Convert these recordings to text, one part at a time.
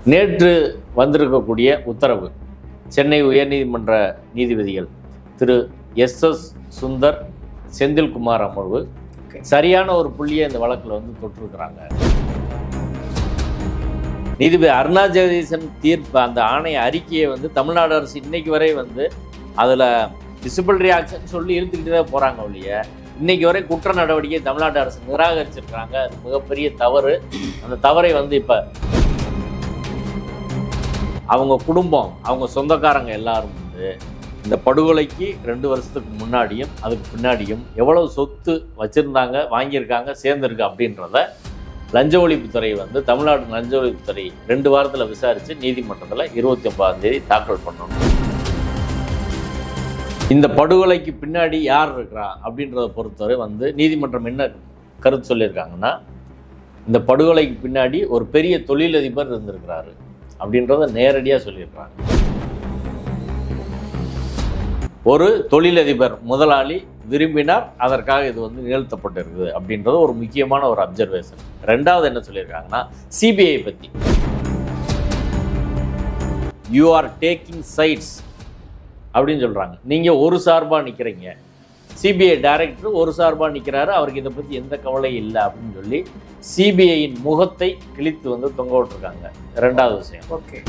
நேற்று வந்திருக்கக்கூடிய உத்தரவு சென்னை உயர்நீதிமன்ற நீதிபதிகள் திரு எஸ் சுந்தர், செந்தில்குமார் அமர்வு சரியான ஒரு புள்ளியை இந்த வழக்கில் தொட்டிருக்கிறாங்க. நீதிபதி அருணா ஜெகதீசன் தீர்ப்பு அந்த ஆணைய அறிக்கையை தமிழ்நாடு அரசு இன்னைக்கு வரை அதில் டிசிபிலினரி ஆக்ஷன் சொல்லி இழுத்துக்கிட்டு தான் போகிறாங்க ஒழிய இன்னைக்கு வரை குற்ற நடவடிக்கை தமிழ்நாடு அரசு நிராகரிச்சிருக்கிறாங்க. அது மிகப்பெரிய தவறு. அந்த தவறை இப்போ அவங்க குடும்பம், அவங்க சொந்தக்காரங்க எல்லாரும் இந்த படுகொலைக்கு 2 வருஷத்துக்கு முன்னாடியும் அதுக்கு பின்னாடியும் எவ்வளவு சொத்து வச்சுருந்தாங்க, வாங்கியிருக்காங்க, சேர்ந்துருக்கு அப்படின்றத லஞ்ச ஒழிப்புத்துறை தமிழ்நாடு லஞ்ச ஒழிப்புத்துறை 2 வாரத்தில் விசாரித்து நீதிமன்றத்தில் 29ஆம் தேதி தாக்கல் பண்ணணும். இந்த படுகொலைக்கு பின்னாடி யார் இருக்கிறா அப்படின்றத பொறுத்தவரை நீதிமன்றம் என்ன கருத்து சொல்லியிருக்காங்கன்னா, இந்த படுகொலைக்கு பின்னாடி ஒரு பெரிய தொழிலதிபர் இருந்திருக்கிறாரு அப்படின்றத நேரடியாக சொல்லியிருக்கிறாங்க. ஒரு தொழிலதிபர் முதலாளி விரும்பினார், அதற்காக இது நிகழ்த்தப்பட்டிருக்குது அப்படின்றது ஒரு முக்கியமான ஒரு அப்சர்வேஷன். 2வது என்ன சொல்லியிருக்காங்கன்னா, சிபிஐ பற்றி யூ ஆர் டேக்கிங் சைட்ஸ் அப்படின்னு சொல்கிறாங்க. நீங்கள் ஒரு சார்பாக நிற்கிறீங்க. சிபிஐ டைரக்டர் ஒரு சார்பாக நிற்கிறாரு, அவருக்கு இதை பற்றி எந்த கவலையும் இல்லை அப்படின்னு சொல்லி சிபிஐயின் முகத்தை கிழித்து தொங்க விட்டுருக்காங்க. 2வது விஷயம். ஓகே,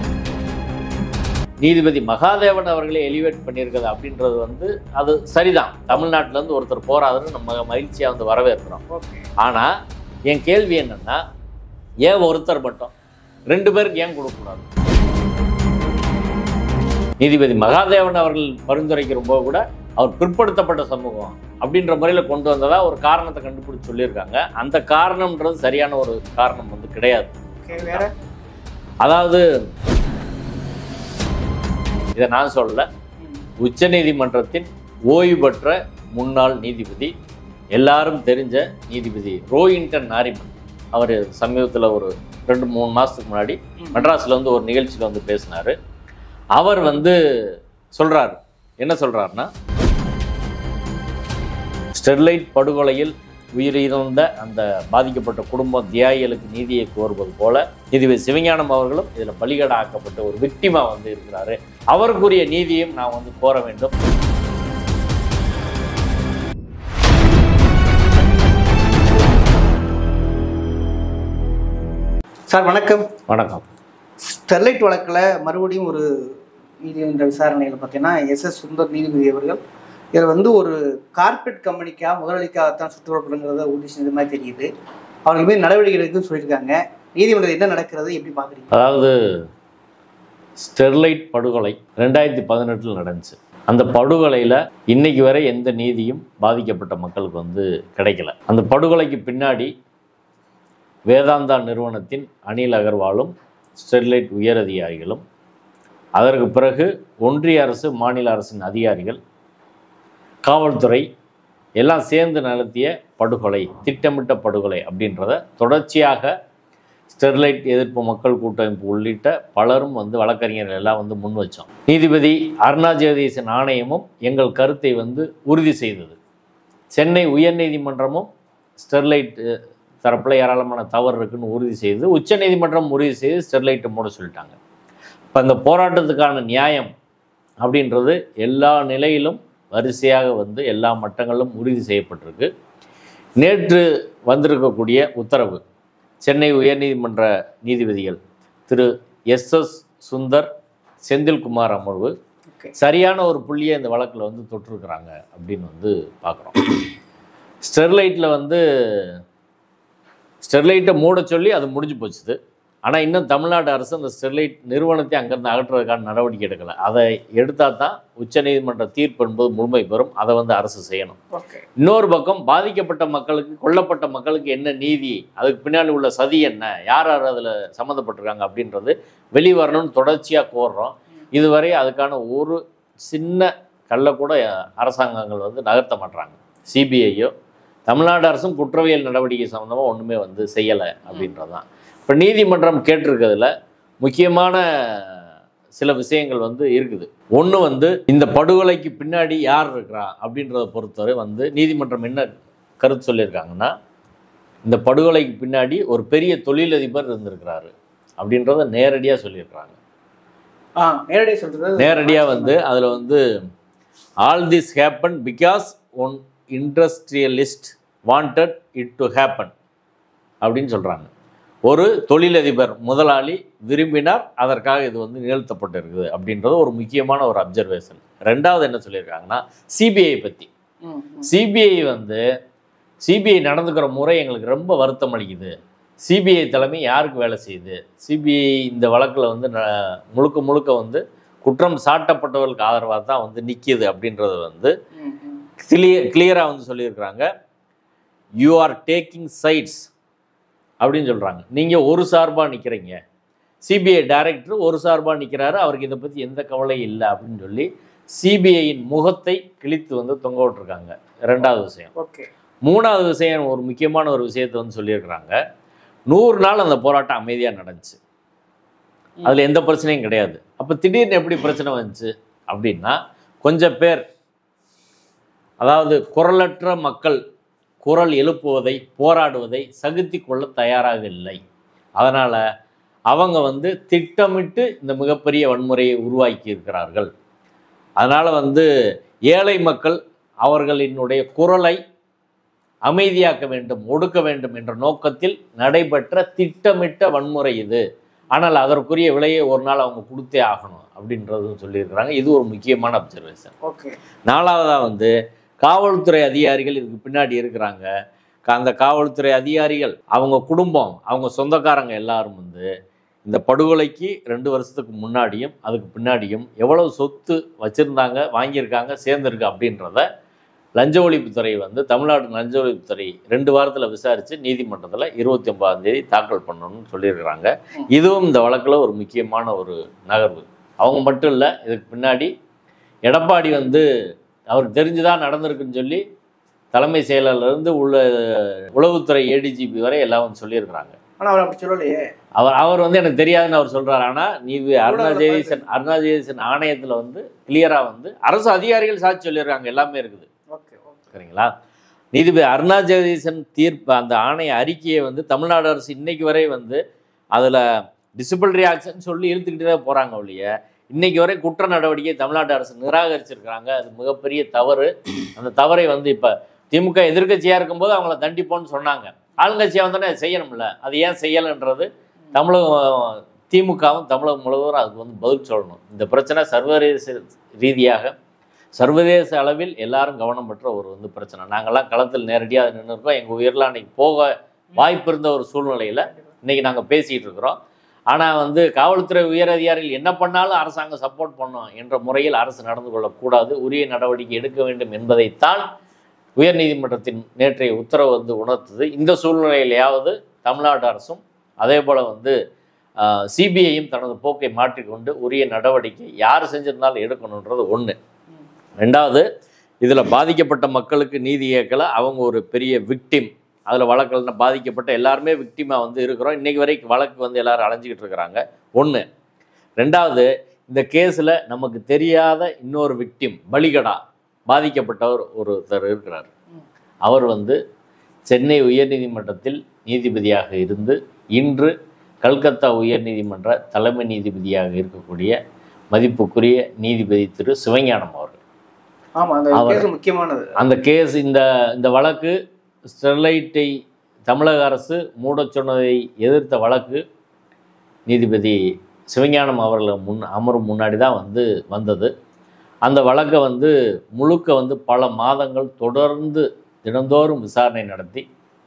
நீதிபதி மகாதேவன் அவர்களே எலிவேட் பண்ணியிருக்கிறது அப்படின்றது அது சரிதான். தமிழ்நாட்டிலேருந்து ஒருத்தர் போராதுன்னு நம்ம மகிழ்ச்சியாக வரவேற்கிறோம். ஆனால் என் கேள்வி என்னென்னா, ஏன் ஒருத்தர் மட்டும் 2 பேருக்கு ஏன் கொடுக்கக்கூடாது? நீதிபதி மகாதேவன் அவர்கள் பரிந்துரைக்கிற போது கூட அவர் பிற்படுத்தப்பட்ட சமூகம் அப்படின்ற முறையில் கொண்டு வந்ததா ஒரு காரணத்தை கண்டுபிடிச்சு சொல்லியிருக்காங்க. அந்த காரணம்ன்றது சரியான ஒரு காரணம் கிடையாது. அதாவது இதை நான் சொல்லல, உச்ச நீதிமன்றத்தின் ஓய்வு பெற்ற முன்னாள் நீதிபதி, எல்லாரும் தெரிஞ்ச நீதிபதி ரோஹின்டன் நாரிமன், அவர் சமீபத்தில் ஒரு 2-3 மாதத்துக்கு முன்னாடி மெட்ராஸில் ஒரு நிகழ்ச்சியில் பேசினார். அவர் சொல்கிறார், என்ன சொல்கிறாருன்னா, ஸ்டெர்லைட் படுகொலையில் உயிரிழந்த அந்த பாதிக்கப்பட்ட குடும்பம் தியாகிகளுக்கு நீதியை கோருவது போல நீதிபதி சிவஞானம் அவர்களும் இதில் பலிகடா ஆக்கப்பட்ட ஒரு விக்டிமா இருக்கிறாரு. அவருக்குரிய நீதியையும் நான் கோர வேண்டும். சார் வணக்கம். வணக்கம். ஸ்டெர்லைட் வழக்கில் மறுபடியும் ஒரு நீதிமன்ற விசாரணையில் பார்த்தீங்கன்னா எஸ் சுந்தர் நீதிபதி அவர்கள் இதில் ஒரு கார்பரேட் கம்பெனிக்காக முதலாளிக்காகத்தான் சுற்றுவரப்படுங்கிறத உறுதி செஞ்ச மாதிரி தெரியுது. அவர்கள் மீது நடவடிக்கை எடுக்குன்னு சொல்லியிருக்காங்க. நீதிமன்றத்தில் என்ன நடக்கிறது, எப்படி பார்க்குறீங்க? அதாவது ஸ்டெர்லைட் படுகொலை 2018 நடந்துச்சு. அந்த படுகொலையில் இன்னைக்கு வரை எந்த நீதியும் பாதிக்கப்பட்ட மக்களுக்கு கிடைக்கல. அந்த படுகொலைக்கு பின்னாடி வேதாந்தா நிறுவனத்தின் அனில் அகர்வாலும் ஸ்டெர்லைட் உயரதிகாரிகளும், அதற்கு பிறகு ஒன்றிய அரசு மாநில அரசின் அதிகாரிகள், காவல்துறை எல்லாம் சேர்ந்து நடத்திய படுகொலை, திட்டமிட்ட படுகொலை அப்படின்றத தொடர்ச்சியாக ஸ்டெர்லைட் எதிர்ப்பு மக்கள் கூட்டமைப்பு உள்ளிட்ட பலரும் வழக்கறிஞர்கள் எல்லாம் முன் வச்சோம். நீதிபதி அருணா ஜெகதீசன் ஆணையமும் எங்கள் கருத்தை உறுதி செய்தது. சென்னை உயர்நீதிமன்றமும் ஸ்டெர்லைட் தரப்பில் ஏராளமான தவறு இருக்குன்னு உறுதி செய்து, உச்ச நீதிமன்றம் உறுதி செய்து ஸ்டெர்லைட்டை மூட சொல்லிட்டாங்க. இப்போ அந்த போராட்டத்துக்கான நியாயம் அப்படின்றது எல்லா நிலையிலும் வரிசையாக எல்லா மட்டங்களிலும் உறுதி செய்யப்பட்டிருக்கு. நேற்று வந்திருக்கக்கூடிய உத்தரவு சென்னை உயர்நீதிமன்ற நீதிபதிகள் திரு எஸ் சுந்தர், செந்தில்குமார் அமர்வு சரியான ஒரு புள்ளியை இந்த வழக்கில் தொட்டிருக்கிறாங்க அப்படின்னு பார்க்குறோம். ஸ்டெர்லைட்டை மூட சொல்லி அது முடிஞ்சு போச்சுது. ஆனால் இன்னும் தமிழ்நாடு அரசு அந்த ஸ்டெர்லைட் நிறுவனத்தை அங்கேருந்து அகற்றுவதற்கான நடவடிக்கை எடுக்கலை. அதை எடுத்தால் தான் உச்சநீதிமன்ற தீர்ப்பு என்பது முழுமை பெறும். அதை அரசு செய்யணும். இன்னொரு பக்கம் பாதிக்கப்பட்ட மக்களுக்கு, கொல்லப்பட்ட மக்களுக்கு என்ன நீதி, அதுக்கு பின்னாடி உள்ள சதி என்ன, யார் யார் அதில் சம்மந்தப்பட்டிருக்காங்க அப்படின்றது வெளிவரணும்னு தொடர்ச்சியாக கோர்றோம். இதுவரை அதுக்கான ஒரு சின்ன கல்லை கூட அரசாங்கங்கள் நகர்த்த மாட்டுறாங்க. சிபிஐயோ தமிழ்நாடு அரசும் குற்றவியல் நடவடிக்கை சம்மந்தமாக ஒன்றுமே செய்யலை அப்படின்றது தான். இப்போ நீதிமன்றம் கேட்டிருக்கிறதுல முக்கியமான சில விஷயங்கள் இருக்குது. ஒன்று இந்த படுகொலைக்கு பின்னாடி யார் இருக்கிறா அப்படின்றத பொறுத்தவரை நீதிமன்றம் என்ன கருத்து சொல்லியிருக்காங்கன்னா, இந்த படுகொலைக்கு பின்னாடி ஒரு பெரிய தொழிலதிபர் இருந்திருக்கிறாரு அப்படின்றத நேரடியாக சொல்லியிருக்கிறாங்க. நேரடியாக சொல்கிறது நேரடியாக வந்து அதில் வந்து all this happen because one industrialist wanted it to happen அப்படின்னு சொல்கிறாங்க. ஒரு தொழிலதிபர் முதலாளி விரும்பினார், அதற்காக இது வந்து நிகழ்த்தப்பட்டிருக்குது அப்படின்றது ஒரு முக்கியமான ஒரு அப்சர்வேஷன். ரெண்டாவது என்ன சொல்லியிருக்காங்கன்னா சிபிஐ பற்றி. சிபிஐ நடந்துக்கிற முறை எங்களுக்கு ரொம்ப வருத்தம் அளிக்குது. சிபிஐ தலைமை யாருக்கு வேலை செய்யுது? சிபிஐ இந்த வழக்கில் வந்து முழுக்க முழுக்க வந்து குற்றம் சாட்டப்பட்டவர்களுக்கு ஆதரவாக தான் வந்து நிற்கிது அப்படின்றது வந்து கிளியராக வந்து சொல்லியிருக்கிறாங்க. யூ ஆர் டேக்கிங் சைட்ஸ் அப்படின்னு சொல்கிறாங்க. நீங்கள் ஒரு சார்பாக நிற்கிறீங்க. சிபிஐ டைரக்டர் ஒரு சார்பாக நிற்கிறாரு, அவருக்கு இதை பற்றி எந்த கவலையும் இல்லை அப்படின்னு சொல்லி சிபிஐயின் முகத்தை கிழித்து வந்து தொங்க விட்டுருக்காங்க. ரெண்டாவது விஷயம். மூணாவது விஷயம், ஒரு முக்கியமான ஒரு விஷயத்தை வந்து சொல்லியிருக்கிறாங்க. 100 நாள் அந்த போராட்டம் அமைதியாக நடந்துச்சு, அதில் எந்த பிரச்சனையும் கிடையாது. அப்போ திடீர்னு எப்படி பிரச்சனை வந்துச்சு அப்படின்னா, கொஞ்சம் பேர், அதாவது குரலற்ற மக்கள் குரல் எழுப்புவதை போராடுவதை சகித்து கொள்ள தயாராக இல்லை. அதனால் அவங்க வந்து திட்டமிட்டு இந்த மிகப்பெரிய வன்முறையை உருவாக்கி இருக்கிறார்கள். அதனால் வந்து ஏழை மக்கள் அவர்களினுடைய குரலை அமைதியாக்க வேண்டும், ஒடுக்க வேண்டும் என்ற நோக்கத்தில் நடைபெற்ற திட்டமிட்ட வன்முறை இது. ஆனால் அதற்குரிய விலையை ஒரு நாள் அவங்க கொடுத்தே ஆகணும் அப்படின்றதும் சொல்லியிருக்கிறாங்க. இது ஒரு முக்கியமான அப்சர்வேஷன். நாலாவதாக வந்து காவல்துறை அதிகாரிகள் இதுக்கு பின்னாடி இருக்கிறாங்க. அந்த காவல்துறை அதிகாரிகள், அவங்க குடும்பம், அவங்க சொந்தக்காரங்க எல்லாரும் வந்து இந்த படுகொலைக்கு 2 வருஷத்துக்கு முன்னாடியும் அதுக்கு பின்னாடியும் எவ்வளவு சொத்து வச்சுருந்தாங்க, வாங்கியிருக்காங்க, சேர்ந்துருக்கு அப்படின்றத லஞ்ச ஒழிப்புத்துறை வந்து தமிழ்நாடு லஞ்ச ஒழிப்புத்துறை 2 வாரத்தில் விசாரித்து நீதிமன்றத்தில் 29ஆம் தேதி தாக்கல் பண்ணணும்னு சொல்லியிருக்கிறாங்க. இதுவும் இந்த வழக்கில் ஒரு முக்கியமான ஒரு நகர்வு. அவங்க மட்டும் இல்லை, இதுக்கு பின்னாடி எடப்பாடி வந்து அவருக்கு தெரிஞ்சுதான் நடந்திருக்குன்னு சொல்லி தலைமை செயலர்லேருந்து உளவுத்துறை ஏடிஜிபி வரை எல்லாம் வந்து சொல்லியிருக்கிறாங்க. ஆனால் அவர் அப்படி சொல்லலையே. அவர் வந்து எனக்கு தெரியாதுன்னு அவர் சொல்கிறார். ஆனால் நீதி அருணா ஜெகதீசன் ஆணையத்தில் வந்து கிளியராக வந்து அரசு அதிகாரிகள் சாட்சி சொல்லியிருக்காங்க, எல்லாமே இருக்குது. சரிங்களா? நீதிபதி அருணா ஜெகதீசன் தீர்ப்பு, அந்த ஆணைய அறிக்கையை வந்து தமிழ்நாடு அரசு இன்னைக்கு வரை வந்து அதில் டிசிப்ளினரி ஆக்ஷன் சொல்லி இழுத்துக்கிட்டு தான் போகிறாங்க ஒழிய இன்னைக்கு வரை குற்ற நடவடிக்கை தமிழ்நாடு அரசு நிராகரிச்சிருக்கிறாங்க. அது மிகப்பெரிய தவறு. அந்த தவறை வந்து இப்போ திமுக எதிர்க்கட்சியாக இருக்கும்போது அவங்கள தண்டிப்போன்னு சொன்னாங்க. ஆளுங்கட்சியாக வந்தோடனே செய்யணும்ல, அது ஏன் செய்யலைன்றது தமிழகம் திமுகவும் தமிழகம் முழுவதும் அதுக்கு வந்து பதில் சொல்லணும். இந்த பிரச்சனை சர்வதேச ரீதியாக சர்வதேச அளவில் எல்லாரும் கவனம் பெற்ற ஒரு வந்து பிரச்சனை. நாங்கள்லாம் களத்தில் நேரடியாக நின்று இருக்கோம். எங்கள் உயிரெலாம் அன்றைக்கி போக வாய்ப்பு இருந்த ஒரு சூழ்நிலையில் இன்றைக்கி நாங்கள் பேசிகிட்டு இருக்கிறோம். ஆனால் வந்து காவல்துறை உயரதிகாரிகள் என்ன பண்ணாலும் அரசாங்கம் சப்போர்ட் பண்ணும் என்ற முறையில் அரசு நடந்து கொள்ளக்கூடாது, உரிய நடவடிக்கை எடுக்க வேண்டும் என்பதைத்தான் உயர்நீதிமன்றத்தின் நேற்றைய உத்தரவு வந்து உணர்த்துது. இந்த சூழ்நிலையிலேயாவது தமிழ்நாடு அரசும் அதே போல் வந்து சிபிஐயும் தனது போக்கை மாற்றிக்கொண்டு உரிய நடவடிக்கை யார் செஞ்சிருந்தாலும் எடுக்கணுன்றது ஒன்று. ரெண்டாவது, இதில் பாதிக்கப்பட்ட மக்களுக்கு நீதி கேட்கல, அவங்க ஒரு பெரிய விக்டிம். அதில் வழக்கில் பாதிக்கப்பட்ட எல்லாருமே விக்டிமாக வந்து இருக்கிறோம். இன்றைக்கி வரைக்கும் வழக்கு வந்து எல்லோரும் அலைஞ்சிக்கிட்டு இருக்கிறாங்க. ஒன்று. ரெண்டாவது, இந்த கேஸில் நமக்கு தெரியாத இன்னொரு விக்டிம், பலிகடா பாதிக்கப்பட்டவர் ஒருத்தர் இருக்கிறார். அவர் வந்து சென்னை உயர்நீதிமன்றத்தில் நீதிபதியாக இருந்து இன்று கல்கத்தா உயர்நீதிமன்ற தலைமை நீதிபதியாக இருக்கக்கூடிய மதிப்புக்குரிய நீதிபதி திரு சிவஞானம் அவர்கள். முக்கியமானது அந்த கேஸ். இந்த வழக்கு ஸ்டெர்லைட்டை தமிழக அரசு மூடச் சொன்னதை எதிர்த்த வழக்கு நீதிபதி சிவஞானம் அவர்கள் அமரும் முன்னாடி தான் வந்து வந்தது. அந்த வழக்கை வந்து முழுக்க வந்து பல மாதங்கள் தொடர்ந்து தினந்தோறும் விசாரணை நடத்தி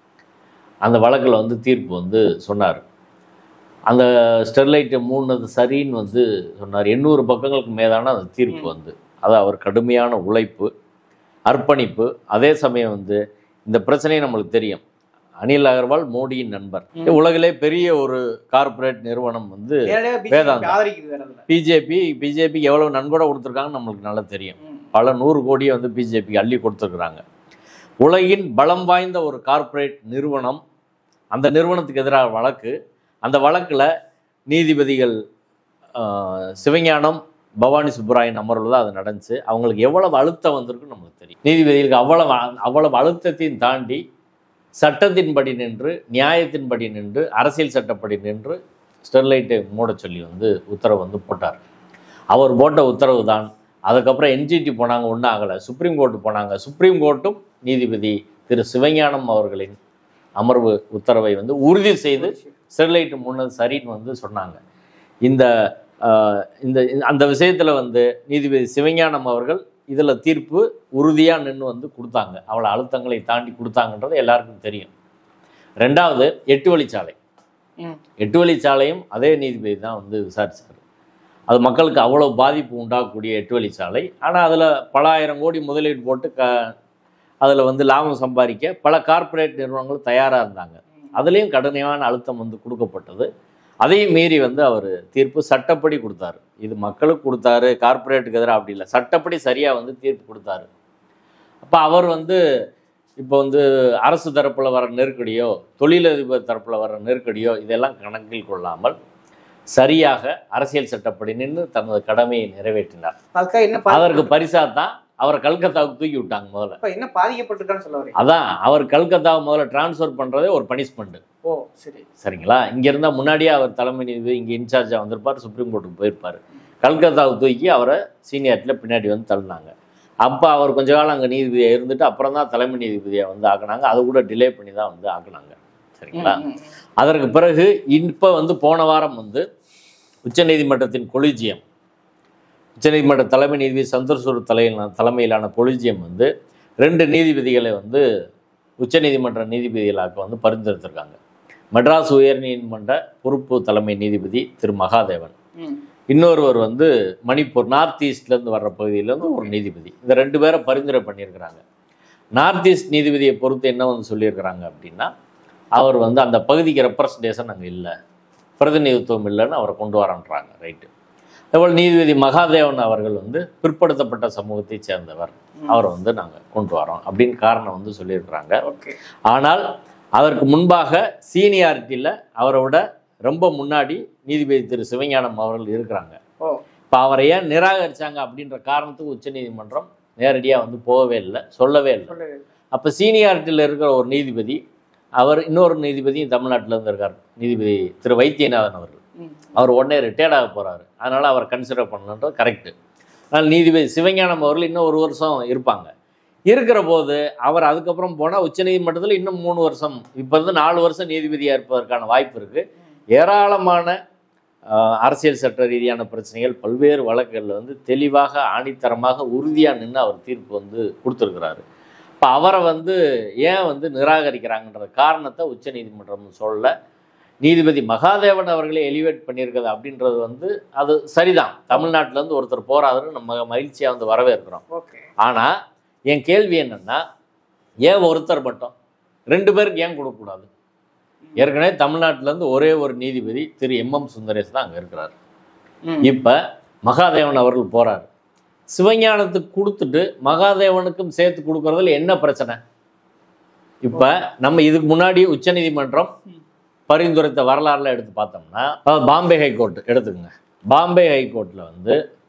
அந்த வழக்கில் வந்து தீர்ப்பு வந்து சொன்னார். அந்த ஸ்டெர்லைட்டை மூடினது சரின்னு வந்து சொன்னார். 800 பக்கங்களுக்கு மேலான அந்த தீர்ப்பு வந்து, அது அவர் கடுமையான உழைப்பு, அர்ப்பணிப்பு. அதே சமயம் வந்து இந்த பிரச்சனையை நம்மளுக்கு தெரியும். அனில் அகர்வால் மோடியின் நண்பர். உலகிலே பெரிய ஒரு கார்ப்பரேட் நிறுவனம் வந்து வேதாந்தா. பிஜேபிக்கு எவ்வளவு நன்கொடை கொடுத்துருக்காங்கன்னு நம்மளுக்கு நல்லா தெரியும். பல 100 கோடியை வந்து பிஜேபிக்கு அள்ளி கொடுத்துருக்குறாங்க. உலகின் பலம் வாய்ந்த ஒரு கார்ப்பரேட் நிறுவனம், அந்த நிறுவனத்துக்கு எதிராக வழக்கு. அந்த வழக்கில் நீதிபதிகள் சிவஞானம், பவானி சுப்புராயன் அமர்வில் தான் அது நடந்துச்சு. அவங்களுக்கு எவ்வளவு அழுத்தம் வந்திருக்குன்னு நம்மளுக்கு தெரியும். நீதிபதிகளுக்கு அவ்வளவு அழுத்தத்தையும் தாண்டி சட்டத்தின்படி நின்று, நியாயத்தின்படி நின்று, அரசியல் சட்டப்படி நின்று ஸ்டெர்லைட்டை மூட சொல்லி வந்து உத்தரவு வந்து போட்டார். அவர் போட்ட உத்தரவு தான். அதுக்கப்புறம் என்ஜிடி போனாங்க, ஒன்றும் ஆகலை. சுப்ரீம் கோர்ட்டு போனாங்க. சுப்ரீம் கோர்ட்டும் நீதிபதி திரு சிவஞானம் அவர்களின் அமர்வு உத்தரவை வந்து உறுதி செய்து ஸ்டெர்லைட் மூணது சரின்னு வந்து சொன்னாங்க. இந்த இந்த அந்த விஷயத்தில் வந்து நீதிபதி சிவஞானம் அவர்கள் இதில் தீர்ப்பு உறுதியாக நின்று வந்து கொடுத்தாங்க. அவ்வளோ அழுத்தங்களை தாண்டி கொடுத்தாங்கன்றது எல்லாருக்கும் தெரியும். ரெண்டாவது 8 வழிச்சாலை. 8 வழிச்சாலையும் அதே நீதிபதி தான் வந்து விசாரித்தார். அது மக்களுக்கு அவ்வளோ பாதிப்பு உண்டாகக்கூடிய 8 வழிச்சாலை. ஆனால் அதில் பல ஆயிரம் கோடி முதலீடு போட்டு அதில் வந்து லாபம் சம்பாதிக்க பல கார்ப்பரேட் நிறுவனங்கள் தயாராக இருந்தாங்க. அதுலேயும் கடுமையான அழுத்தம் வந்து கொடுக்கப்பட்டது. அதையும் மீறி வந்து அவர் தீர்ப்பு சட்டப்படி கொடுத்தாரு. இது மக்களுக்கு கொடுத்தாரு, கார்ப்பரேட்டுக்கு எதிராக அப்படி இல்லை, சட்டப்படி சரியாக வந்து தீர்ப்பு கொடுத்தாரு. அப்போ அவர் வந்து இப்போ வந்து அரசு தரப்பில் வர நெருக்கடியோ தொழிலதிபர் தரப்பில் வர நெருக்கடியோ இதெல்லாம் கணக்கில் கொள்ளாமல் சரியாக அரசியல் சட்டப்படி நின்று தனது கடமையை நிறைவேற்றினார். அதற்கு பரிசாக தான் அவரை கல்கத்தாவுக்கு தூக்கி விட்டாங்க. முதல்ல என்ன பாதிக்கப்பட்டிருக்கான்னு சொல்ல வரீங்க? அதான் அவர் கல்கத்தாவை முதல்ல டிரான்ஸ்ஃபர் பண்ணுறதே ஒரு பனிஷ்மெண்ட். ஓ சரி, சரிங்களா. இங்கே இருந்தால் முன்னாடியே அவர் தலைமை நீதிபதி இங்கே இன்சார்ஜாக வந்திருப்பார், சுப்ரீம் கோர்ட்டுக்கு போயிருப்பார். கல்கத்தாவுக்கு தூக்கி அவரை சீனியாரிட்டியில் பின்னாடி வந்து தள்ளினாங்க. அப்போ அவர் கொஞ்ச காலம் அங்கே நீதிபதியாக இருந்துட்டு அப்புறம் தான் தலைமை நீதிபதியாக வந்து ஆக்குனாங்க. அதை கூட டிலே பண்ணி தான் வந்து ஆக்குனாங்க. சரிங்களா. அதற்கு பிறகு இப்போ வந்து போன வாரம் வந்து உச்சநீதிமன்றத்தின் கொலிஜியம், உச்சநீதிமன்ற தலைமை நீதிபதி சந்திரசூட் தலைமையிலான கொலிஜியம் வந்து 2 நீதிபதிகளை வந்து உச்சநீதிமன்ற நீதிபதிகளாக வந்து பரிந்துரைத்திருக்காங்க. மெட்ராஸ் உயர்நீதிமன்ற பொறுப்பு தலைமை நீதிபதி திரு மகாதேவன், இன்னொருவர் வந்து மணிப்பூர் நார்த் ஈஸ்ட்லேருந்து வர்ற பகுதியிலேருந்து ஒரு நீதிபதி. இந்த 2 பேரை பரிந்துரை பண்ணியிருக்கிறாங்க. நார்த் ஈஸ்ட் நீதிபதியை பொறுத்து என்ன வந்து சொல்லியிருக்கிறாங்க அப்படின்னா, அவர் வந்து அந்த பகுதிக்கு ரெப்ரசன்டேஷன் அங்கே இல்லை, பிரதிநிதித்துவம் இல்லைன்னு அவரை கொண்டு வரன்றாங்க. ரைட்டு. அதேபோல் நீதிபதி மகாதேவன் அவர்கள் வந்து பிற்படுத்தப்பட்ட சமூகத்தை சேர்ந்தவர், அவரை வந்து நாங்கள் கொண்டு வரோம் அப்படின்னு காரணம் வந்து சொல்லியிருக்கிறாங்க. ஆனால் அதற்கு முன்பாக சீனியாரிட்டியில் அவரை விட ரொம்ப முன்னாடி நீதிபதி திரு சிவஞானம் அவர்கள் இருக்கிறாங்க. இப்போ அவரை ஏன் நிராகரித்தாங்க அப்படின்ற காரணத்துக்கு உச்சநீதிமன்றம் நேரடியாக வந்து போகவே இல்லை, சொல்லவே இல்லை. அப்போ சீனியாரிட்டியில் இருக்கிற ஒரு நீதிபதி, அவர் இன்னொரு நீதிபதியும் தமிழ்நாட்டிலேருந்து இருக்கார், நீதிபதி திரு வைத்தியநாதன் அவர்கள். அவர் உடனே ரிட்டையர்ட் ஆக போகிறாரு, அதனால் அவர் கன்சிடர் பண்ணணுன்றது கரெக்டு. அதனால் நீதிபதி சிவஞானம் அவர்கள் இன்னும் 1 வருஷம் இருப்பாங்க. இருக்கிற போது அவர் அதுக்கப்புறம் போனால் உச்சநீதிமன்றத்தில் இன்னும் 3 வருஷம், இப்போ இருந்து 4 வருஷம் நீதிபதியாக இருப்பதற்கான வாய்ப்பு இருக்குது. ஏராளமான அரசியல் சட்ட ரீதியான பிரச்சனைகள் பல்வேறு வழக்குகளில் வந்து தெளிவாக ஆணித்தரமாக உறுதியாக நின்று அவர் தீர்ப்பு வந்து கொடுத்துருக்கிறாரு. இப்போ அவரை வந்து ஏன் வந்து நிராகரிக்கிறாங்கன்ற காரணத்தை உச்சநீதிமன்றம் சொல்ல, நீதிபதி மகாதேவன் அவர்களே எலிவேட் பண்ணியிருக்கிறது அப்படின்றது வந்து அது சரிதான். தமிழ்நாட்டிலேருந்து ஒருத்தர் போராதுன்னு நம்ம மகிழ்ச்சியாக வந்து வரவேற்கிறோம். ஆனால் என் கேள்வி என்னென்னா, ஏன் ஒருத்தர் மட்டும் 2 பேருக்கு ஏன் கொடுக்கக்கூடாது? ஏற்கனவே தமிழ்நாட்டிலேருந்து ஒரே ஒரு நீதிபதி திரு MM சுந்தரேஷ் தான் அங்கே இருக்கிறார். இப்போ மகாதேவன் அவர்கள் போகிறார், சிவஞானத்துக்கு கொடுத்துட்டு மகாதேவனுக்கும் சேர்த்து கொடுக்கறதுல என்ன பிரச்சனை? இப்போ நம்ம இதுக்கு முன்னாடி உச்சநீதிமன்றம் பரிந்துரைத்த வரலாறுல எடுத்து பார்த்தோம்னா, பாம்பே ஹைகோர்ட் எடுத்துக்கோங்க. பாம்பே ஹைகோர்ட்டில் வந்து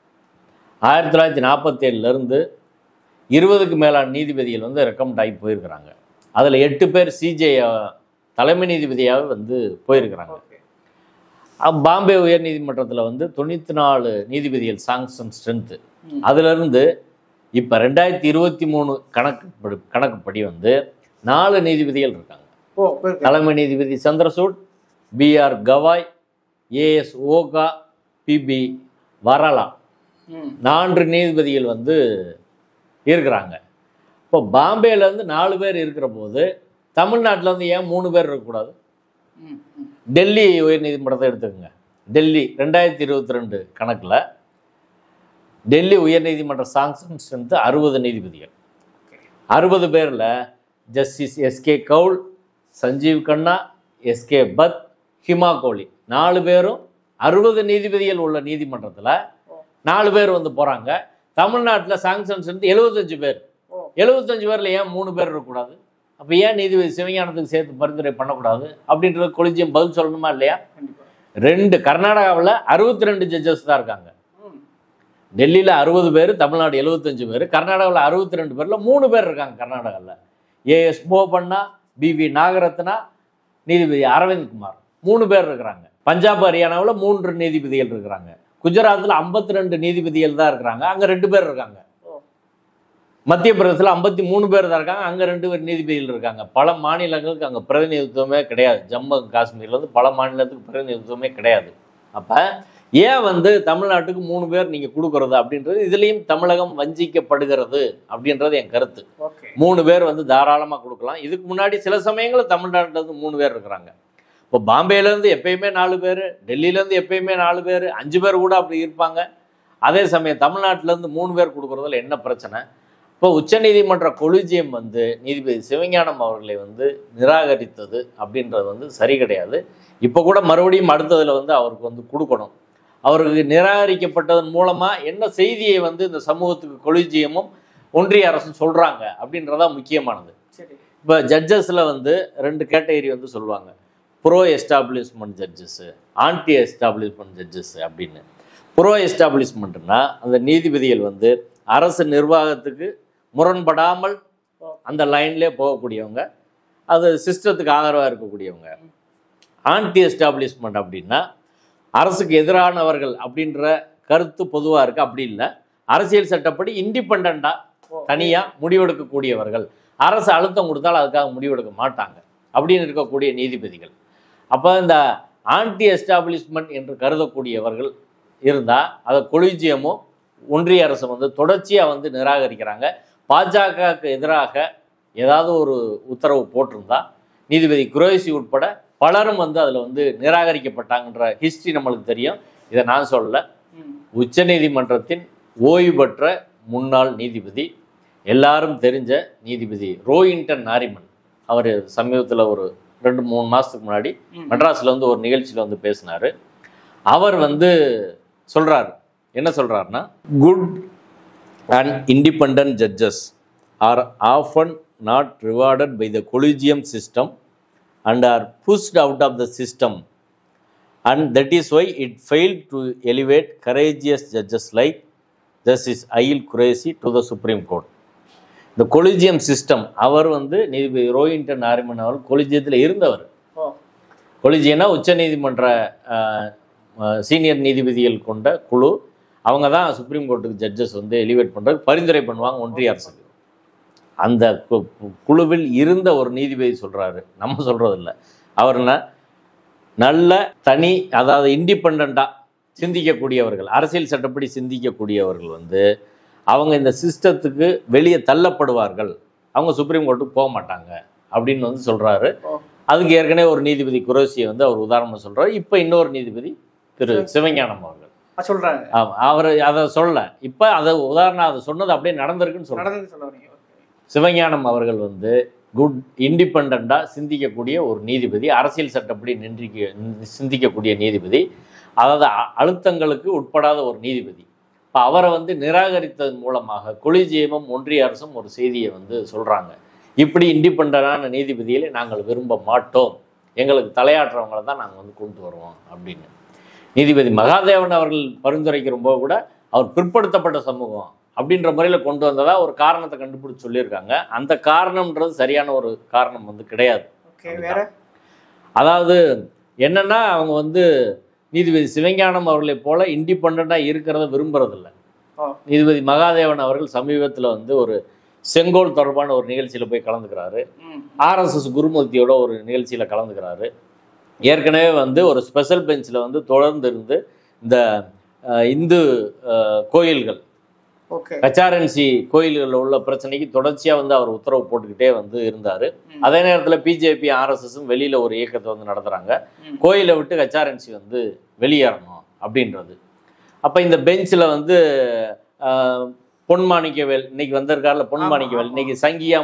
1947 20க்கு மேலான நீதிபதிகள் வந்து ரெக்கமெண்ட் ஆகி போயிருக்கிறாங்க. அதில் 8 பேர் CJI தலைமை நீதிபதியாக வந்து போயிருக்கிறாங்க. பாம்பே உயர் நீதிமன்றத்தில் வந்து 94 நீதிபதிகள் சாங்ஷன் ஸ்ட்ரென்த்து. அதிலிருந்து இப்போ 2023 கணக்குப்படி வந்து 4 நீதிபதிகள் இருக்காங்க. தலைமை நீதிபதி Chandrachud, BR Gavai, AS Okha, PB வரலா, 4 நீதிபதிகள் வந்து இருக்கிறாங்க. இப்போ பாம்பேலேருந்து 4 பேர் இருக்கிற போது தமிழ்நாட்டில் வந்து ஏன் 3 பேர் இருக்கக்கூடாது? டெல்லி உயர்நீதிமன்றத்தை எடுத்துக்கோங்க. டெல்லி 2022 கணக்கில் டெல்லி உயர்நீதிமன்ற சாங்ஷன் ஸ்ட்ரென்த்து 60 நீதிபதிகள். 60 பேரில் justice SK Kaul, Sanjiv Khanna, SK Bhat, Hima கோலி 4 பேரும் 60 நீதிபதிகள் உள்ள நீதிமன்றத்தில் 4 பேர் வந்து போகிறாங்க. தமிழ்நாட்டில் சாங்ஷன் ஸ்ட்ரென்த் 75 பேர். 75 பேரில் ஏன் 3 பேர் இருக்கக்கூடாது? அப்போ ஏன் நீதிபதி சிவஞானத்துக்கு சேர்த்து பரிந்துரை பண்ணக்கூடாது அப்படின்றது கொலிஜியம் பதில் சொல்லணுமா இல்லையா? 2 கர்நாடகாவில் 62 ஜட்ஜஸ் தான் இருக்காங்க. டெல்லியில் 60 பேர், தமிழ்நாடு 75 பேர், கர்நாடகாவில் 62 பேரில் 3 பேர் இருக்காங்க. கர்நாடகாவில் AS போபண்ணா, BV நாகரத்னா, நீதிபதி அரவிந்த் குமார் 3 பேர் இருக்கிறாங்க. பஞ்சாப் ஹரியானாவில் 3 நீதிபதிகள் இருக்கிறாங்க. குஜராத்தில் 52 நீதிபதிகள் தான் இருக்கிறாங்க, அங்கே 2 பேர் இருக்காங்க. மத்திய பிரதேசத்தில் 53 பேர் தான் இருக்காங்க, அங்கே 2 பேர் நீதிபதிகள் இருக்காங்க. பல மாநிலங்களுக்கு அங்கே பிரதிநிதித்துவமே கிடையாது. ஜம்மு காஷ்மீர்லேருந்து பல மாநிலத்துக்கு பிரதிநிதித்துவமே கிடையாது. அப்போ ஏன் தமிழ்நாட்டுக்கு 3 பேர் நீங்கள் கொடுக்குறது அப்படின்றது, இதுலேயும் தமிழகம் வஞ்சிக்கப்படுகிறது அப்படின்றது என் கருத்து. 3 பேர் தாராளமாக கொடுக்கலாம். இதுக்கு முன்னாடி சில சமயங்களில் தமிழ்நாட்டிலேருந்து 3 பேர் இருக்கிறாங்க. இப்போ பாம்பேலேருந்து எப்பயுமே 4 பேர், டெல்லியிலேருந்து எப்பயுமே 4 பேர், 5 பேர் கூட அப்படி இருப்பாங்க. அதே சமயம் தமிழ்நாட்டிலேருந்து 3 பேர் கொடுக்குறதுல என்ன பிரச்சனை? இப்போ உச்சநீதிமன்ற கொலிஜியம் நீதிபதி சிவஞானம் அவர்களை நிராகரித்தது அப்படின்றது சரி கிடையாது. இப்போ கூட மறுபடியும் அடுத்ததில் அவருக்கு கொடுக்கணும். அவருக்கு நிராகரிக்கப்பட்டதன் மூலமாக என்ன செய்தியை இந்த சமூகத்துக்கு கொலிஜியமும் ஒன்றிய அரசும் சொல்கிறாங்க அப்படின்றதான் முக்கியமானது. இப்போ ஜட்ஜஸில் 2 கேட்டகரி சொல்லுவாங்க. Pro establishment judges, anti establishment judges அப்படின்னு. ப்ரோ எஸ்டாப்ளிஷ்மெண்ட்னா அந்த நீதிபதிகள் அரசு நிர்வாகத்துக்கு முரண்படாமல் அந்த லைன்லேயே போகக்கூடியவங்க, அது சிஸ்டத்துக்கு ஆதரவாக இருக்கக்கூடியவங்க. ஆன்டி எஸ்டாப்ளிஷ்மெண்ட் அப்படின்னா அரசுக்கு எதிரானவர்கள் அப்படின்ற கருத்து பொதுவாக இருக்குது. அப்படி இல்லை, அரசியல் சட்டப்படி இண்டிபெண்ட்டாக தனியாக முடிவெடுக்கக்கூடியவர்கள், அரசு அழுத்தம் கொடுத்தாலும் அதுக்காக முடிவெடுக்க மாட்டாங்க அப்படின்னு இருக்கக்கூடிய நீதிபதிகள். அப்போ இந்த ஆன்டி எஸ்டாப்ளிஷ்மெண்ட் என்று கருதக்கூடியவர்கள் இருந்தால் அதை கொலிஜியமும் ஒன்றிய அரசு தொடர்ச்சியாக நிராகரிக்கிறாங்க. பாஜகவுக்கு எதிராக ஏதாவது ஒரு உத்தரவு போட்டிருந்தா நீதிபதி குரேஷி உட்பட பலரும் அதில் நிராகரிக்கப்பட்டாங்கன்ற ஹிஸ்ட்ரி நம்மளுக்கு தெரியும். இதை நான் சொல்லலை. உச்சநீதிமன்றத்தின் ஓய்வு பெற்ற முன்னாள் நீதிபதி, எல்லாரும் தெரிஞ்ச நீதிபதி ரோஹின்டன் நாரிமன், அவர் சமீபத்தில் ஒரு 2-3 மாதத்துக்கு முன்னாடி மெட்ராஸில் ஒரு நிகழ்ச்சியில் பேசினார். அவர் சொல்கிறார், என்ன சொல்கிறாருன்னா, good and independent judges are often not rewarded by the collegium system and are pushed out of the system, and that is why it failed to elevate courageous judges like Justice Ayil Qureshi to the Supreme Court. The collegium system, அவர் நீதிபதி ரோஹின்டன் நாரிமன் அவர் கொலிஜியத்தில் இருந்தவர். கொலிஜியம்னா உச்ச நீதிமன்ற senior நீதிபதிகள் கொண்ட குழு, அவங்க தான் சுப்ரீம் கோர்ட்டுக்கு ஜட்ஜஸ் எலிவேட் பண்ணுறதுக்கு பரிந்துரை பண்ணுவாங்க ஒன்றிய அரசுக்கு. அந்த குழுவில் இருந்த ஒரு நீதிபதி சொல்கிறாரு, நம்ம சொல்கிறதில்ல, அவர்னா நல்ல தனி, அதாவது இண்டிபெண்ட்டாக சிந்திக்கக்கூடியவர்கள், அரசியல் சட்டப்படி சிந்திக்கக்கூடியவர்கள் அவங்க இந்த சிஸ்டத்துக்கு வெளியே தள்ளப்படுவார்கள், அவங்க சுப்ரீம் கோர்ட்டுக்கு போக மாட்டாங்க அப்படின்னு சொல்கிறாரு. அதுக்கு ஏற்கனவே ஒரு நீதிபதி குரேஷியை அவர் உதாரணம் சொல்கிறார். இப்போ இன்னொரு நீதிபதி திரு சிவஞானம் அவர்கள் சொல்கிறாங்க. அவர் அதை சொல்ல, இப்போ அதை உதாரணம் அதை சொன்னது அப்படியே நடந்திருக்குன்னு சொல்கிறாங்க. சிவஞானம் அவர்கள் குட் இண்டிபெண்ட்டாக சிந்திக்கக்கூடிய ஒரு நீதிபதி, அரசியல் சட்டப்படி சிந்திக்கக்கூடிய நீதிபதி, அதாவது அழுத்தங்களுக்கு உட்படாத ஒரு நீதிபதி. இப்போ அவரை நிராகரித்ததன் மூலமாக கொலிஜியமும் ஒன்றிய அரசும் ஒரு செய்தியை சொல்கிறாங்க, இப்படி இண்டிபெண்டான நீதிபதிகளை நாங்கள் விரும்ப மாட்டோம், எங்களுக்கு தலையாட்டுறவங்களை தான் நாங்கள் கொண்டு வருவோம் அப்படின்னு. நீதிபதி மகாதேவன் அவர்கள் பரிந்துரைக்கிறபோது கூட அவர் பிற்படுத்தப்பட்ட சமூகம் அப்படின்ற முறையில் கொண்டு வந்ததா ஒரு காரணத்தை கண்டுபிடிச்சு சொல்லியிருக்காங்க. அந்த காரணம்ன்றது சரியான ஒரு காரணம் கிடையாது. அதாவது என்னன்னா, அவங்க நீதிபதி சிவஞானம் அவர்களை போல இண்டிபெண்ட்டாக இருக்கிறத விரும்புறதில்லை. நீதிபதி மகாதேவன் அவர்கள் சமீபத்தில் ஒரு செங்கோல் தொடர்பான ஒரு நிகழ்ச்சியில் போய் கலந்துக்கிறாரு. RSS குருமூர்த்தியோட ஒரு நிகழ்ச்சியில் கலந்துக்கிறாரு. ஏற்கனவே ஒரு ஸ்பெஷல் பெஞ்சில் தொடர்ந்து இருந்து இந்த இந்து கோயில்கள், கச்சாரன்சி கோயில்களில் உள்ள பிரச்சனைக்கு தொடர்ச்சியாக அவர் உத்தரவு போட்டுக்கிட்டே இருந்தார். அதே நேரத்தில் பிஜேபி RSSம் வெளியில் ஒரு இயக்கத்தை நடத்துகிறாங்க, கோயிலை விட்டு கச்சாரன்சி வெளியேறணும் அப்படின்றது. அப்போ இந்த பெஞ்சில் பொன்மாணிக்கவேல் இன்னைக்கு வந்திருக்காருல, பொன்மாணிக்கவேல் இன்னைக்கு சங்கியா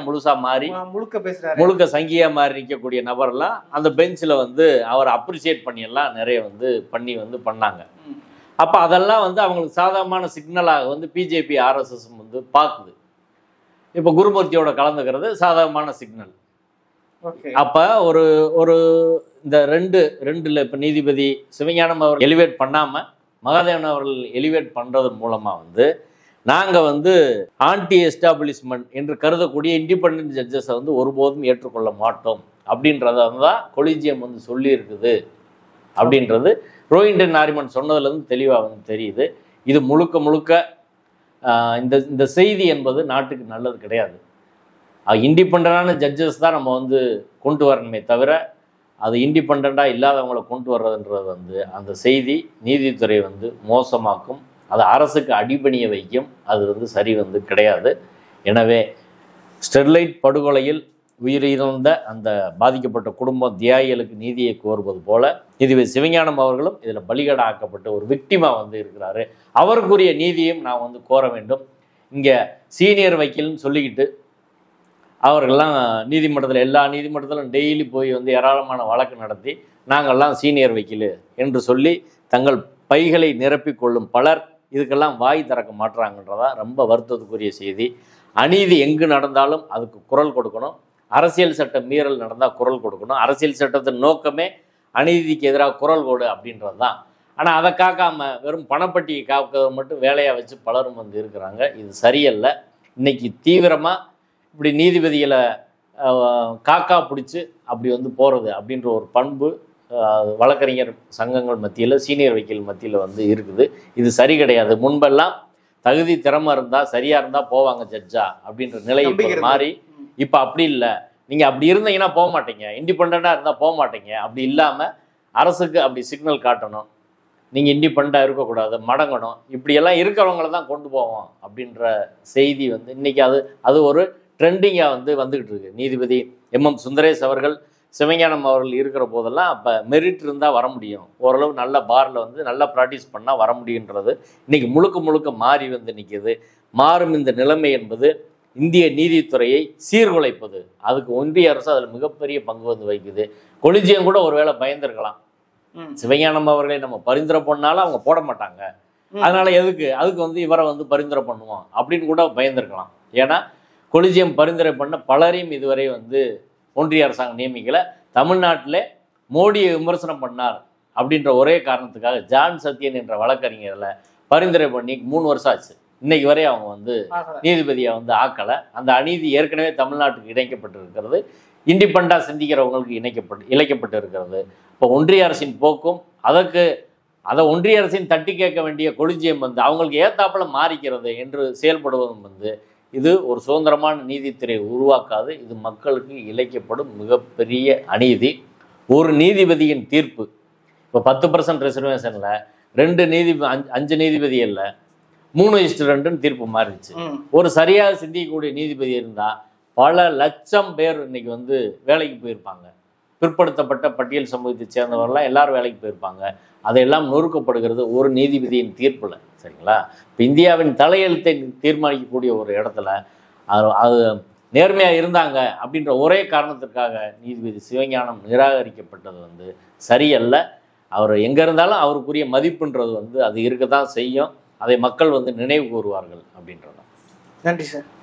முழுக்க சங்கியா மாறி நிற்கக்கூடிய நபர்லாம் அந்த பெஞ்சில் அவரை அப்ரிசியேட் பண்ணியெல்லாம் நிறைய பண்ணாங்க. அப்போ அதெல்லாம் அவங்களுக்கு சாதகமான சிக்னலாக பிஜேபி RSS பார்க்குது. இப்போ குருமூர்த்தியோட கலந்துக்கிறது சாதகமான சிக்னல். அப்போ ஒரு ஒரு இந்த ரெண்டில் இப்போ நீதிபதி சிவஞானம் அவர்கள் எலிவேட் பண்ணாமல் மகாதேவன் அவர்கள் எலிவேட் பண்ணுறதன் மூலமாக நாங்கள் ஆன்டி எஸ்டாப்ளிஷ்மெண்ட் என்று கருதக்கூடிய இண்டிபெண்டன்ட் ஜட்ஜஸை ஒருபோதும் ஏற்றுக்கொள்ள மாட்டோம் அப்படின்றத தான் கொலிஜியம் சொல்லியிருக்குது அப்படின்றது ரோஹின்டன் நாரிமன் சொன்னதுலேருந்து தெளிவாக வந்து தெரியுது. இது முழுக்க முழுக்க இந்த செய்தி என்பது நாட்டுக்கு நல்லது கிடையாது. இண்டிபெண்டான ஜட்ஜஸ் தான் நம்ம வந்து கொண்டு வரணுமே தவிர அது இண்டிபெண்ட்டாக இல்லாதவங்களை கொண்டு வர்றதுன்றது வந்து அந்த செய்தி நீதித்துறை வந்து மோசமாக்கும், அது அரசுக்கு அடிபணிய வைக்கும். அது வந்து சரி வந்து கிடையாது. எனவே ஸ்டெர்லைட் படுகொலையில் உயிரிழந்த அந்த பாதிக்கப்பட்ட குடும்பம் தியாகிகளுக்கு நீதியை கோருவது போல நீதிபதி சிவஞானம் அவர்களும் இதில் பலிகடா ஆக்கப்பட்ட ஒரு விக்டிமாக வந்து இருக்கிறாரு. அவருக்குரிய நீதியும் நான் வந்து கோர வேண்டும். இங்கே சீனியர் வக்கீல்னு சொல்லிக்கிட்டு அவர்கள்லாம் நீதிமன்றத்தில் எல்லா நீதிமன்றத்திலும் டெய்லி போய் வந்து ஏராளமான வழக்கு நடத்தி நாங்கள்லாம் சீனியர் வக்கீல் என்று சொல்லி தங்கள் பைகளை நிரப்பிக் கொள்ளும் பலர் இதுக்கெல்லாம் வாய் திறக்க மாட்டுறாங்கன்றதா ரொம்ப வருத்தத்துக்குரிய செய்தி. அநீதி எங்கு நடந்தாலும் அதுக்கு குரல் கொடுக்கணும். அரசியல் சட்ட மீறல் நடந்தால் குரல் கொடுக்கணும். அரசியல் சட்டத்தின் நோக்கமே அநீதிக்கு எதிராக குரல் கொடு அப்படின்றது தான். ஆனால் அதை காக்காம வெறும் பணப்பட்டியை காக்கிறத மட்டும் வேலையாக வச்சு பலரும் வந்து இருக்கிறாங்க. இது சரியல்ல. இன்னைக்கு தீவிரமாக இப்படி நீதிபதிகளை காக்கா பிடிச்சி அப்படி வந்து போகிறது அப்படின்ற ஒரு பண்பு வழக்கறிஞர் சங்கங்கள் மத்தியில் சீனியர் வக்கீல் மத்தியில் வந்து இருக்குது. இது சரி கிடையாது. முன்பெல்லாம் தகுதி திறமை இருந்தால் சரியாக இருந்தால் போவாங்க ஜட்ஜா அப்படின்ற நிலை இப்போ மாறி இப்போ அப்படி இல்லை. நீங்கள் அப்படி இருந்தீங்கன்னா போக மாட்டீங்க, இண்டிபெண்ட்டாக இருந்தால் போக மாட்டீங்க. அப்படி இல்லாமல் அரசுக்கு அப்படி சிக்னல் காட்டணும், நீங்கள் இண்டிபெண்ட்டாக இருக்கக்கூடாது, மடங்கணும், இப்படியெல்லாம் இருக்கிறவங்கள தான் கொண்டு போவோம் அப்படின்ற செய்தி வந்து இன்றைக்கி அது ஒரு ட்ரெண்டிங்காக வந்துக்கிட்டு இருக்குது. நீதிபதி MM சுந்தரேஷ் அவர்கள் சிவஞானம் அவர்கள் இருக்கிற போதெல்லாம் அப்போ மெரிட் இருந்தால் வர முடியும், ஓரளவு நல்ல பாரில் வந்து நல்லா ப்ராக்டிஸ் பண்ணால் வர முடியுன்றது இன்றைக்கி முழுக்க முழுக்க மாறி வந்து நிற்கிது. மாறும் இந்த நிலைமை என்பது இந்திய நீதித்துறையை சீர்குலைப்பது. அதுக்கு ஒன்றிய அரசு அதில் மிகப்பெரிய பங்கு வந்து வைக்குது. கொலிஜியம் கூட ஒருவேளை பயந்துருக்கலாம். சிவஞானம் அவர்களை நம்ம பரிந்துரை பண்ணாலும் அவங்க போட மாட்டாங்க, அதனால அதுக்கு வந்து இவரை வந்து பரிந்துரை பண்ணுவோம் அப்படின்னு கூட பயந்துருக்கலாம். ஏன்னா கொலிஜியம் பரிந்துரை பண்ண பலரையும் இதுவரை வந்து ஒன்றிய அரசாங்கம் நியமிக்கல. தமிழ்நாட்டில் மோடியை விமர்சனம் பண்ணார் அப்படின்ற ஒரே காரணத்துக்காக ஜான் சத்யன் என்ற வழக்கறிஞர்களை பரிந்துரை பண்ணி 3 வருஷம் ஆச்சு. இன்னைக்கு வரை அவங்க வந்து நீதிபதியை வந்து ஆக்கலை. அந்த அநீதி ஏற்கனவே தமிழ்நாட்டுக்கு இணைக்கப்பட்டு இருக்கிறது, இண்டிபெண்டாக சிந்திக்கிறவங்களுக்கு இழைக்கப்பட்டு இருக்கிறது. இப்போ ஒன்றிய அரசின் போக்கும் அதை ஒன்றிய அரசின் தட்டி கேட்க வேண்டிய கொலிஜியம் வந்து அவங்களுக்கு ஏத்தாப்புல மாறிக்கிறது என்று செயல்படுவதும் வந்து இது ஒரு சுதந்திரமான நீதித்துறை உருவாக்காது. இது மக்களுக்கு இழைக்கப்படும் மிகப்பெரிய அநீதி. ஒரு நீதிபதியின் தீர்ப்பு இப்போ 10% ரிசர்வேஷனில் 5 நீதிபதி இல்லை 3:2 தீர்ப்பு மாறிடுச்சு. ஒரு சரியாக சிந்திக்கக்கூடிய நீதிபதி இருந்தால் பல லட்சம் பேர் இன்னைக்கு வந்து வேலைக்கு போயிருப்பாங்க. பிற்படுத்தப்பட்ட பட்டியல் சமூகத்தை சேர்ந்தவர்கள்லாம் எல்லாரும் வேலைக்கு போயிருப்பாங்க. அதையெல்லாம் நொறுக்கப்படுகிறது ஒரு நீதிபதியின் தீர்ப்பில். சரிங்களா? இப்போ இந்தியாவின் தலையெழுத்தை தீர்மானிக்கக்கூடிய ஒரு இடத்துல அது நேர்மையாக இருந்தாங்க அப்படின்ற ஒரே காரணத்திற்காக நீதிபதி சிவஞானம் நிராகரிக்கப்பட்டது வந்து சரியல்ல. அவர் எங்கே இருந்தாலும் அவருக்குரிய மதிப்புன்றது வந்து அது இருக்க தான் செய்யும். அதை மக்கள் வந்து நினைவு கூறுவார்கள் அப்படின்றதான். நன்றி சார்.